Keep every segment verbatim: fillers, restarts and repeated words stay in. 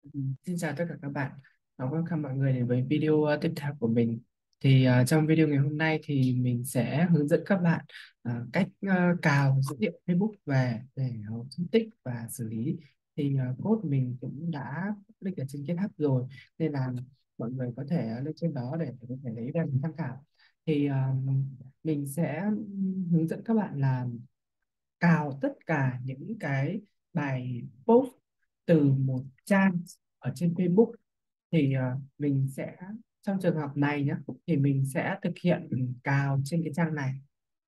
Ừ, Xin chào tất cả các bạn. Và welcome mọi người đến với video uh, tiếp theo của mình. Thì uh, trong video ngày hôm nay thì mình sẽ hướng dẫn các bạn uh, cách uh, cào dữ liệu Facebook về để uh, phân tích và xử lý. Thì uh, code mình cũng đã public ở trên GitHub rồi, nên là mọi người có thể uh, lên trên đó để, để có thể lấy ra tham khảo. Thì uh, mình sẽ hướng dẫn các bạn là cào tất cả những cái bài post từ một trang ở trên Facebook. Thì ờ, mình sẽ, trong trường hợp này nhé, thì mình sẽ thực hiện cào trên cái trang này,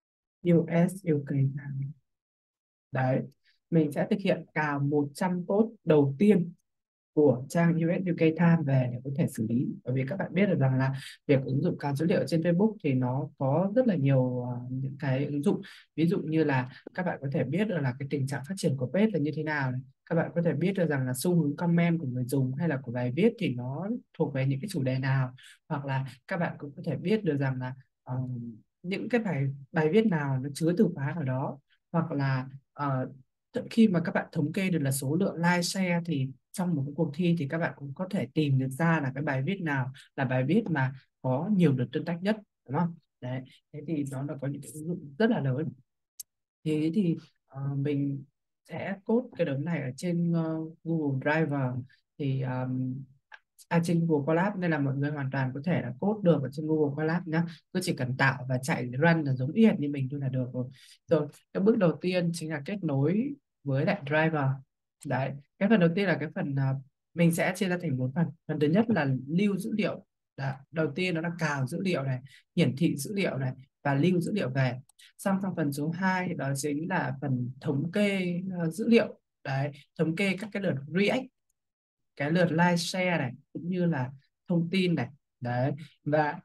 u ét u ca trang. Đấy, mình sẽ thực hiện cào một trăm post đầu tiên của trang u ét u ca Time về để có thể xử lý. Bởi vì các bạn biết được rằng là việc ứng dụng cào dữ liệu trên Facebook thì nó có rất là nhiều ờ, những cái ứng dụng. Ví dụ như là các bạn có thể biết được là cái tình trạng phát triển của page là như thế nào này. Các bạn có thể biết được rằng là xu hướng comment của người dùng hay là của bài viết thì nó thuộc về những cái chủ đề nào. Hoặc là các bạn cũng có thể biết được rằng là ờ, những cái bài bài viết nào nó chứa từ khóa ở đó. Hoặc là ờ, khi mà các bạn thống kê được là số lượng like share, thì trong một cái cuộc thi thì các bạn cũng có thể tìm được ra là cái bài viết nào là bài viết mà có nhiều lượt tương tác nhất, đúng không? Đấy, thế thì nó là có những cái ứng dụng rất là lớn. Thế thì ờ, mình sẽ code cái đống này ở trên ờ, Google Drive. Thì um, à, trên Google Colab, nên là mọi người hoàn toàn có thể là code được ở trên Google Colab nhá. Cứ chỉ cần tạo và chạy run là giống y hệt như mình thôi là được rồi. Rồi, cái bước đầu tiên chính là kết nối với lại driver. Đấy, cái phần đầu tiên là cái phần à, mình sẽ chia ra thành bốn phần. Phần thứ nhất là lưu dữ liệu. Đó, đầu tiên nó là cào dữ liệu này, hiển thị dữ liệu này, và lưu dữ liệu về. Xong trong phần số hai đó chính là phần thống kê ờ, dữ liệu. Đấy, thống kê các cái lượt react, cái lượt like share này, cũng như là thông tin này. Đấy, và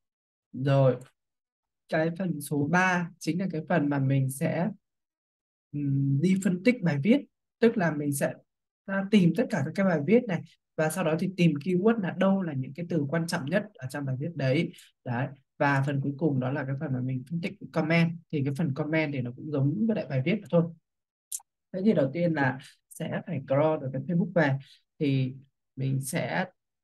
rồi cái phần số ba chính là cái phần mà mình sẽ ừm, đi phân tích bài viết. Tức là mình sẽ à, tìm tất cả các cái bài viết này, và sau đó thì tìm keyword là đâu là những cái từ quan trọng nhất ở trong bài viết đấy. Đấy, và phần cuối cùng đó là cái phần mà mình phân tích comment. Thì cái phần comment thì nó cũng giống với lại bài viết thôi. Thế thì đầu tiên là sẽ phải crawl được cái Facebook về. Thì mình sẽ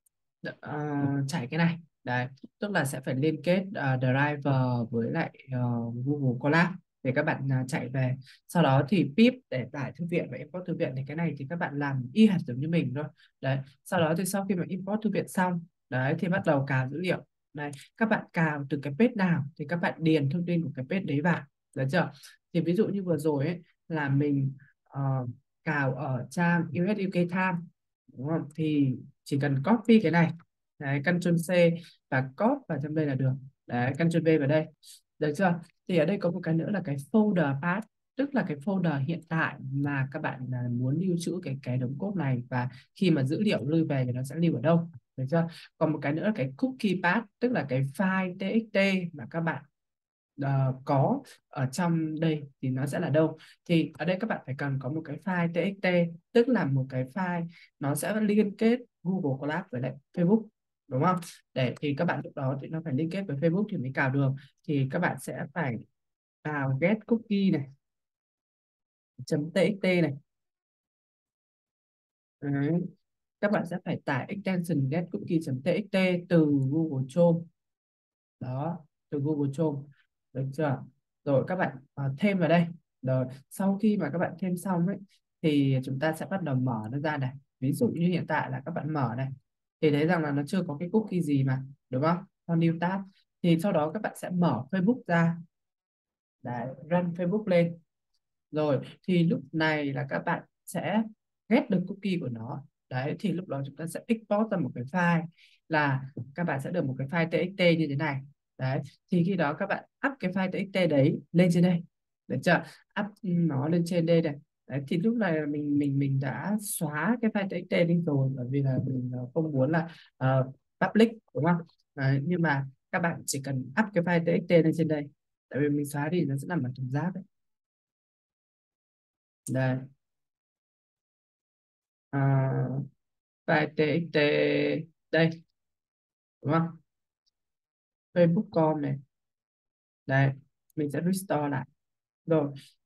ờ, chạy cái này. Đấy, tức là sẽ phải liên kết ờ, driver với lại ờ, Google Colab để các bạn ờ, chạy về. Sau đó thì pip để tải thư viện và import thư viện, thì cái này thì các bạn làm y hệt giống như mình thôi. Đấy, sau đó thì sau khi mà import thư viện xong, đấy thì bắt đầu cào dữ liệu. Đấy, các bạn cào từ cái page nào thì các bạn điền thông tin của cái page đấy vào. Được chưa? Thì ví dụ như vừa rồi ấy, là mình ờ, cào ở trang u ét u ca Time, đúng không? Thì chỉ cần copy cái này. Đấy, Ctrl C và copy vào trong đây là được. Đấy, Ctrl V vào đây. Được chưa? Thì ở đây có một cái nữa là cái folder path, tức là cái folder hiện tại mà các bạn à, muốn lưu trữ cái cái đống code này, và khi mà dữ liệu lưu về thì nó sẽ lưu ở đâu. Được chưa? Còn một cái nữa là cái cookie path, tức là cái file txt mà các bạn ờ, có ở trong đây thì nó sẽ là đâu. Thì ở đây các bạn phải cần có một cái file txt, tức là một cái file nó sẽ liên kết Google Colab với lại Facebook, đúng không? Để thì các bạn lúc đó thì nó phải liên kết với Facebook thì mới cào được. Thì các bạn sẽ phải vào get cookie này, chấm txt này. Đấy. Các bạn sẽ phải tải extension get cookie.txt từ Google Chrome. Đó, từ Google Chrome. Được chưa? Rồi các bạn à, thêm vào đây. Rồi sau khi mà các bạn thêm xong ấy, thì chúng ta sẽ bắt đầu mở nó ra này. Ví dụ như hiện tại là các bạn mở này, thì thấy rằng là nó chưa có cái cookie gì mà, đúng không? Sau new tab thì sau đó các bạn sẽ mở Facebook ra. Đấy, run Facebook lên. Rồi thì lúc này là các bạn sẽ ghét được cookie của nó. Đấy, thì lúc đó chúng ta sẽ export ra một cái file, là các bạn sẽ được một cái file txt như thế này. Đấy, thì khi đó các bạn up cái file txt đấy lên trên đây. Được chưa? Up nó lên trên đây này. Đấy, thì lúc này là mình mình mình đã xóa cái file txt đi rồi, bởi vì là mình ờ, không muốn là ờ, public, đúng không? Đấy, nhưng mà các bạn chỉ cần up cái file txt lên trên đây, tại vì mình xóa đi nó sẽ nằm ở thùng rác đấy. Đây, à, file txt đây, đúng không? Facebook com này. Đây, mình sẽ restore lại. Rồi,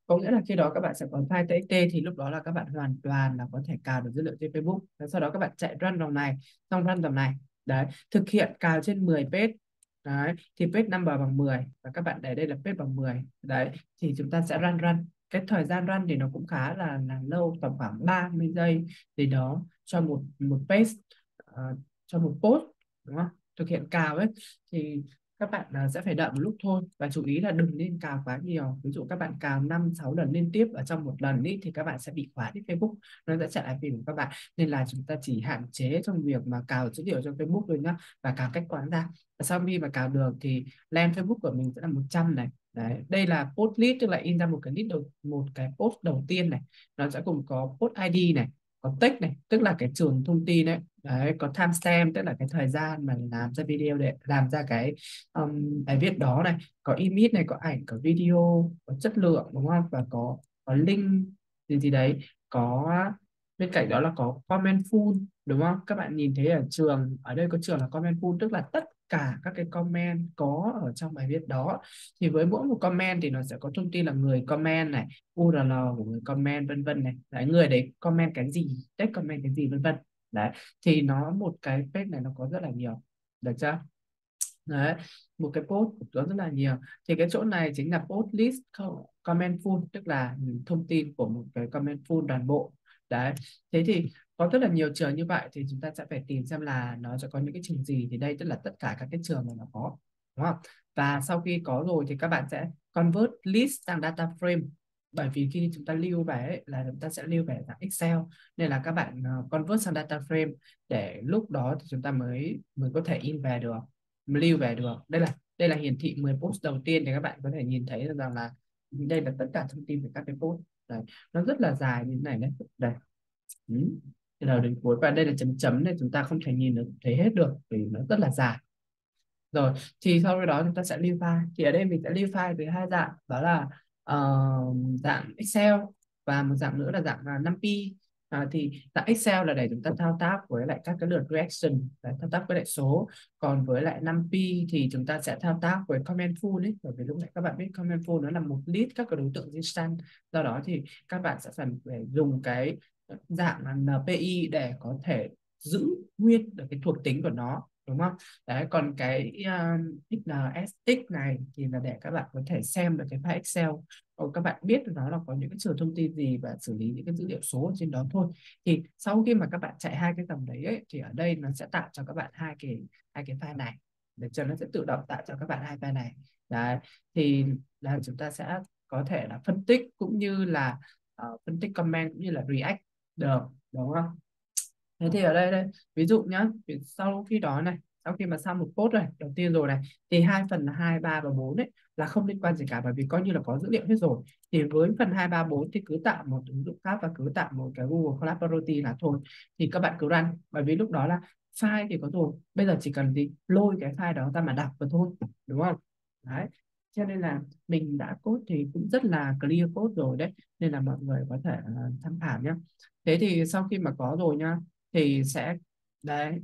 Có nghĩa là khi đó các bạn sẽ có file txt thì lúc đó là các bạn hoàn toàn là có thể cào được dữ liệu trên Facebook. Và sau đó các bạn chạy run dòng này, xong run dòng này. Đấy, thực hiện cào trên mười page. Đấy, thì page number bằng mười và các bạn để đây là page bằng mười. Đấy, thì chúng ta sẽ run run. Cái thời gian run thì nó cũng khá là là lâu, tầm khoảng ba mươi giây thì đó cho một một page, uh, cho một post, đúng không? Thực hiện cào ấy thì các bạn à, sẽ phải đợi một lúc thôi, và chú ý là đừng nên cào quá nhiều. Ví dụ các bạn cào năm sáu lần liên tiếp ở trong một lần ý, thì các bạn sẽ bị khóa đi Facebook, nó sẽ trả lại tiền của các bạn. Nên là chúng ta chỉ hạn chế trong việc mà cào dữ liệu cho Facebook thôi nhá, và cào cách quán ra. Và sau khi mà cào được thì lem Facebook của mình sẽ là một trăm này. Đấy, đây là post list, tức là in ra một cái list đầu, một cái post đầu tiên này, nó sẽ cùng có post i đê này, có text này, tức là cái trường thông tin đấy. Đấy, có timestamp, tức là cái thời gian mà làm ra video, để làm ra cái um, bài viết đó này, có image này, có ảnh, có video, có chất lượng, đúng không? Và có có link gì gì đấy, có bên cạnh đó là có comment full, đúng không? Các bạn nhìn thấy ở trường, ở đây có trường là comment full, tức là tất cả các cái comment có ở trong bài viết đó. Thì với mỗi một comment thì nó sẽ có thông tin là người comment này, u rờ lờ của người comment, vân vân này. Đấy, người đấy comment cái gì, text comment cái gì, vân vân. Đấy, thì nó một cái page này nó có rất là nhiều, được chưa? Đấy, một cái post có rất là nhiều. Thì cái chỗ này chính là post list comment full, tức là thông tin của một cái comment full toàn bộ. Đấy, thế thì có rất là nhiều trường như vậy, thì chúng ta sẽ phải tìm xem là nó sẽ có những cái trường gì. Thì đây tức là tất cả các cái trường mà nó có, đúng không? Và sau khi có rồi thì các bạn sẽ convert list sang data frame, bởi vì khi chúng ta lưu về ấy, là chúng ta sẽ lưu về dạng Excel, nên là các bạn uh, convert sang data frame, để lúc đó thì chúng ta mới mới có thể in về được, lưu về được. Đây là đây là hiển thị mười post đầu tiên, thì các bạn có thể nhìn thấy rằng là đây là tất cả thông tin về các cái post. Đấy, nó rất là dài như thế này đấy. Đây, ừ. Từ đầu đến cuối, và đây là chấm chấm nên chúng ta không thể nhìn được, thấy hết được vì nó rất là dài. Rồi, thì sau đó chúng ta sẽ lưu file. Thì ở đây mình sẽ lưu file với hai dạng, đó là ờ, dạng Excel, và một dạng nữa là dạng uh, năm pê. À, thì dạng Excel là để chúng ta thao tác với lại các cái lượt reaction, đấy, thao tác với lại số. Còn với lại năm pê thì chúng ta sẽ thao tác với comment full ấy, bởi vì lúc nãy các bạn biết comment full nó là một list các cái đối tượng instant. Do đó thì các bạn sẽ cần phải dùng cái dạng là en pê i để có thể giữ nguyên được cái thuộc tính của nó, đúng không? Đấy, còn cái um, ích en ét ích này thì là để các bạn có thể xem được cái file Excel, hoặc các bạn biết được nó là có những cái trường thông tin gì và xử lý những cái dữ liệu số ở trên đó thôi. Thì sau khi mà các bạn chạy hai cái dòng đấy ấy, thì ở đây nó sẽ tạo cho các bạn hai cái hai cái file này, để cho nó sẽ tự động tạo cho các bạn hai file này. Đấy, thì là chúng ta sẽ có thể là phân tích cũng như là uh, phân tích comment cũng như là react được, đúng không? Thế thì ở đây đây, ví dụ nhá, sau khi đó này, sau khi mà xong một post rồi đầu tiên rồi này, thì hai phần là hai ba và bốn ấy là không liên quan gì cả, bởi vì coi như là có dữ liệu hết rồi. Thì với phần hai ba bốn thì cứ tạo một ứng dụng khác và cứ tạo một cái Google Collaborate là thôi. Thì các bạn cứ run, bởi vì lúc đó là file thì có rồi, bây giờ chỉ cần gì lôi cái file đó ra mà đọc vào thôi, đúng không? Đấy, cho nên là mình đã code thì cũng rất là clear code rồi đấy, nên là mọi người có thể uh, tham khảo nhé. Thế thì sau khi mà có rồi nhá, thì sẽ đấy,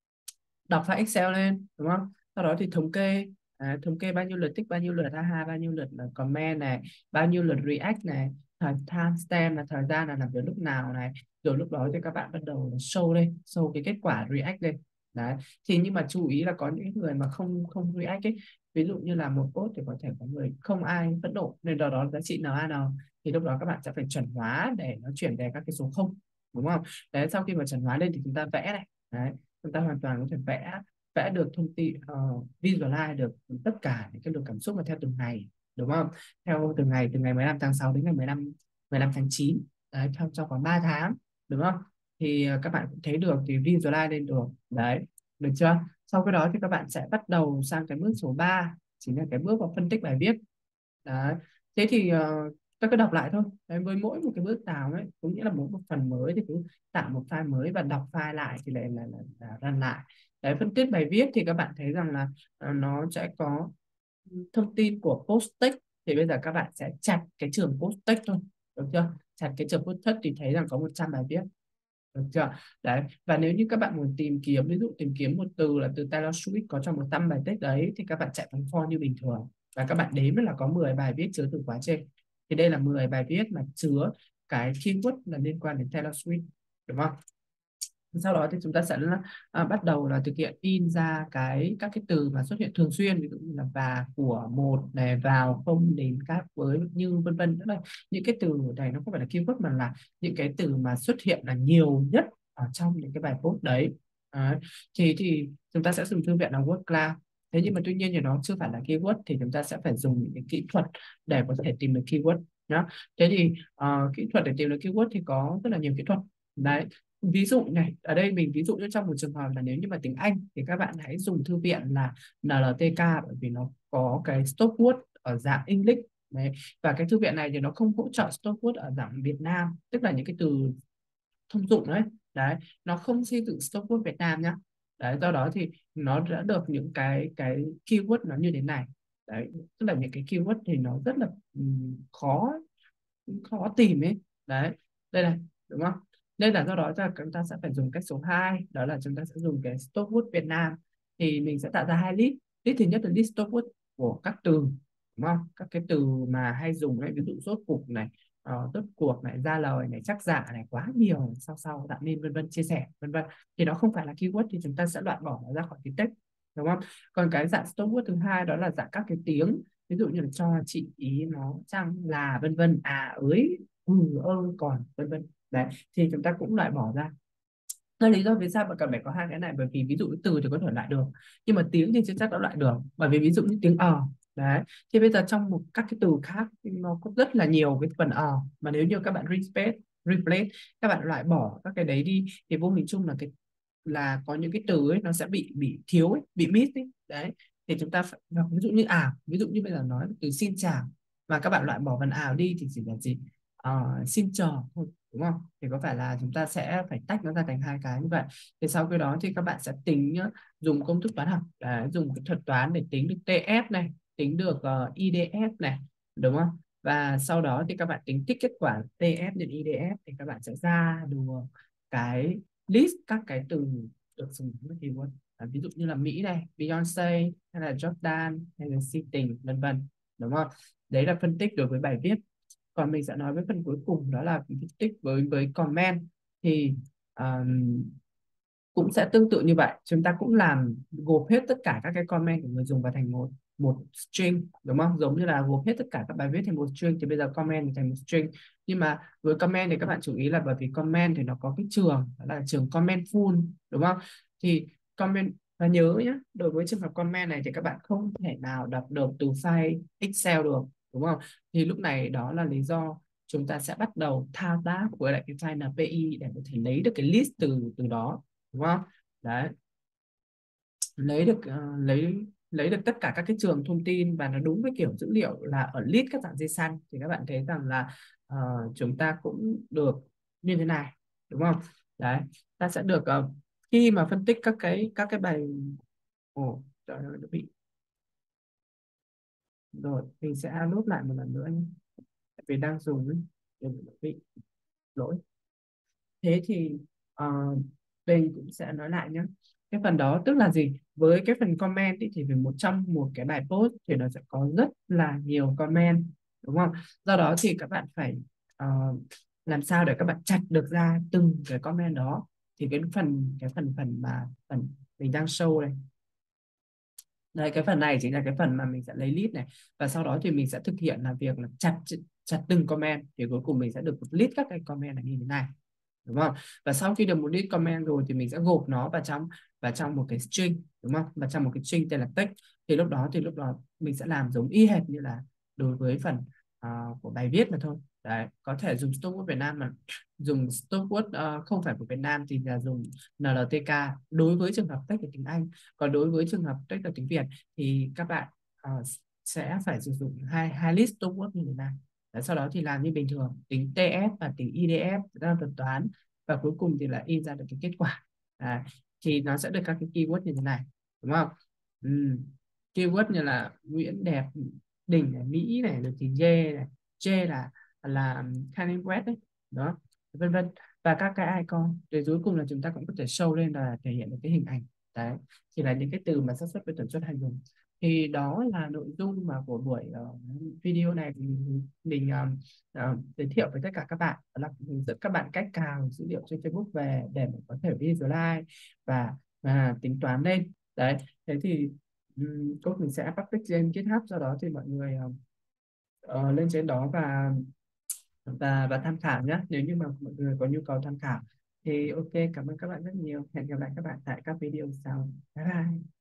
đọc file Excel lên, đúng không? Sau đó thì thống kê, à, thống kê bao nhiêu lượt tích, bao nhiêu lượt aha, bao nhiêu lượt là comment này, bao nhiêu lượt react này, thời timestamp là thời gian là làm việc lúc nào này. Rồi lúc đó thì các bạn bắt đầu show lên, show cái kết quả react lên. Đấy, thì nhưng mà chú ý là có những người mà không không react ấy, ví dụ như là một post thì có thể có người không ai phẫn nộ, nên đó đó giá trị en en, thì lúc đó các bạn sẽ phải chuẩn hóa để nó chuyển về các cái số không, đúng không? Đấy, sau khi mà chuẩn hóa lên thì chúng ta vẽ này. Đấy, chúng ta hoàn toàn có thể vẽ vẽ được thông tin, uh, visualize được tất cả những cái lượng cảm xúc mà theo từng ngày, đúng không? Theo từng ngày, từ ngày mười lăm tháng sáu đến ngày mười lăm mười lăm tháng chín. Đấy, theo trong khoảng ba tháng, đúng không? Thì uh, các bạn cũng thấy được thì visualize lên được. Đấy, được chưa? Sau cái đó thì các bạn sẽ bắt đầu sang cái bước số ba, chính là cái bước vào phân tích bài viết. Đấy, thế thì uh, ta cứ đọc lại thôi. Đấy, với mỗi một cái bước nào ấy, cũng nghĩa là mỗi một phần mới thì cứ tạo một file mới và đọc file lại thì lại là, là, là run lại. Đấy, phân tích bài viết thì các bạn thấy rằng là uh, nó sẽ có thông tin của post text. Thì bây giờ các bạn sẽ chặt cái trường post text thôi, được chưa? Chặt cái trường post text thì thấy rằng có một trăm bài viết, được chưa? Đấy, và nếu như các bạn muốn tìm kiếm, ví dụ tìm kiếm một từ là từ Taylor Swift có trong một trăm bài text đấy, thì các bạn chạy bằng for như bình thường, và các bạn đếm là có mười bài viết chứa từ khóa trên. thì đây là mười bài viết mà chứa cái keyword là liên quan đến Taylor Swift, đúng không? Sau đó thì chúng ta sẽ à, bắt đầu là thực hiện in ra cái các cái từ mà xuất hiện thường xuyên, ví dụ như là và, của, một này, vào, không, đến, các, với, như, vân vân. Tức là những cái từ này nó không phải là keyword mà là những cái từ mà xuất hiện là nhiều nhất ở trong những cái bài post đấy. Đấy. thì thì chúng ta sẽ dùng thư viện là word cloud. Thế nhưng mà tuy nhiên thì nó chưa phải là keyword, thì chúng ta sẽ phải dùng những cái kỹ thuật để có thể tìm được keyword nhá. Thế thì ờ, kỹ thuật để tìm được keyword thì có rất là nhiều kỹ thuật đấy. Ví dụ này, ở đây mình ví dụ như trong một trường hợp là nếu như mà tiếng Anh thì các bạn hãy dùng thư viện là en lờ tê ca, bởi vì nó có cái stop word ở dạng English đấy. Và cái thư viện này thì nó không hỗ trợ stop word ở dạng Việt Nam, tức là những cái từ thông dụng đấy. Đấy, nó không xây dựng stop word Việt Nam nhá. Đấy, do đó thì nó đã được những cái cái keyword nó như thế này. Đấy, tức là những cái keyword thì nó rất là um, khó khó tìm ấy. Đấy, đây này, đúng không? Nên là do đó là chúng ta sẽ phải dùng cách số hai, đó là chúng ta sẽ dùng cái stop word Việt Nam. Thì mình sẽ tạo ra hai list. List thứ nhất là list stop word của các từ, đúng không? Các cái từ mà hay dùng ấy, ví dụ rốt cục này, uh, rốt cuộc này, ra lời này, chắc dạ này, quá nhiều này, sau sau tạo nên, vân vân, chia sẻ, vân vân. Thì nó không phải là keyword thì chúng ta sẽ loại bỏ nó ra khỏi cái text, đúng không? Còn cái dạng stop word thứ hai đó là dạng các cái tiếng, ví dụ như là cho, chị, ý, nó, chăng, là, vân vân, à, ới, ừ, ơ, còn, vân vân. Đấy, thì chúng ta cũng loại bỏ ra. Đó là lý do vì sao mà cần phải có hai cái này, bởi vì ví dụ như từ thì có thể loại được, nhưng mà tiếng thì chưa chắc đã loại được, bởi vì ví dụ như tiếng ờ. Đấy, thì bây giờ trong một các cái từ khác thì nó có rất là nhiều cái phần ờ, mà nếu như các bạn replace replace các bạn loại bỏ các cái đấy đi thì vô hình chung là cái là có những cái từ ấy nó sẽ bị bị thiếu ấy, bị miss ấy. Đấy, thì chúng ta phải, ví dụ như ảo, ví dụ như bây giờ nói từ xin chào mà các bạn loại bỏ phần ảo đi thì chỉ là gì? Ờ, xin chào thôi, đúng không? Thì có phải là chúng ta sẽ phải tách nó ra thành hai cái như vậy. Thì sau cái đó thì các bạn sẽ tính nhá, dùng công thức toán học, đấy, dùng cái thuật toán để tính được tê ép này, tính được uh, i đê ép này, đúng không? Và sau đó thì các bạn tính tích kết quả tê ép nhân i đê ép thì các bạn sẽ ra được cái list các cái từ được dùng với keyword. À, ví dụ như là Mỹ này, Beyonce, hay là Jordan, hay là si tình, vân vân, đúng không? Đấy là phân tích đối với bài viết. Còn mình sẽ nói với phần cuối cùng, đó là phân tích với với comment. Thì um, cũng sẽ tương tự như vậy, chúng ta cũng làm gộp hết tất cả các cái comment của người dùng vào thành một một string, đúng không? Giống như là gộp hết tất cả các bài viết thành một string, thì bây giờ comment thành một string. Nhưng mà với comment thì các bạn chú ý là bởi vì comment thì nó có cái trường, đó là trường comment full, đúng không? Thì comment, và nhớ nhé, đối với trường hợp comment này thì các bạn không thể nào đọc được từ file Excel được, đúng không? Thì lúc này đó là lý do chúng ta sẽ bắt đầu thao tác với lại cái file en pê i để có thể lấy được cái list từ từ đó, đúng không? Đấy, lấy được ờ, lấy lấy được tất cả các cái trường thông tin và nó đúng với kiểu dữ liệu là ở list các dạng JSON, thì các bạn thấy rằng là ờ, chúng ta cũng được như thế này, đúng không? Đấy, ta sẽ được ờ, khi mà phân tích các cái các cái bài. Ồ, trời ơi, nó bị, rồi mình sẽ nốt lại một lần nữa nhé, vì đang dùng ấy, để nó bị lỗi. Thế thì uh, mình cũng sẽ nói lại nhé. Cái phần đó tức là gì? Với cái phần comment ý, thì về một trong một cái bài post thì nó sẽ có rất là nhiều comment, đúng không? Do đó thì các bạn phải uh, làm sao để các bạn chặt được ra từng cái comment đó. Thì cái phần cái phần phần mà phần mình đang show đây, đây, cái phần này chính là cái phần mà mình sẽ lấy list này, và sau đó thì mình sẽ thực hiện là việc là chặt chặt từng comment, thì cuối cùng mình sẽ được một list các cái comment này như thế này, đúng không? Và sau khi được một list comment rồi thì mình sẽ gộp nó vào trong vào trong một cái string, đúng không? Và trong một cái string tên là text. Thì lúc đó thì lúc đó mình sẽ làm giống y hệt như là đối với phần uh, của bài viết mà thôi. Đấy, có thể dùng stop word Việt Nam, mà dùng stop word uh, không phải của Việt Nam thì là dùng en lờ tê ca đối với trường hợp text của tiếng Anh. Còn đối với trường hợp text của tiếng Việt thì các bạn uh, sẽ phải sử dụng hai hai list stop word như thế này. Đấy, sau đó thì làm như bình thường, tính tê ép và tính i đê ép ra thuật toán, và cuối cùng thì là in ra được cái kết quả. À, thì nó sẽ được các cái keyword như thế này, đúng không? Ừ. Keyword như là Nguyễn đẹp, đỉnh này, Mỹ này, được thì dê này, chê là là Kanye West đấy, đó, vân vân. Và các cái icon, rồi cuối cùng là chúng ta cũng có thể show lên là thể hiện được cái hình ảnh. Đấy, thì là những cái từ mà xác suất với tần suất hay dùng. Thì đó là nội dung mà của buổi ờ, video này mình, mình ờ, ờ, giới thiệu với tất cả các bạn, đó là hướng dẫn các bạn cách cào dữ liệu trên Facebook về để mà có thể visualize và và tính toán lên đấy. Thế thì um, code mình sẽ public trên GitHub, sau đó thì mọi người ờ, ờ, lên trên đó và và và tham khảo nhé, nếu như mà mọi người có nhu cầu tham khảo. Thì ok, cảm ơn các bạn rất nhiều, hẹn gặp lại các bạn tại các video sau. Bye bye.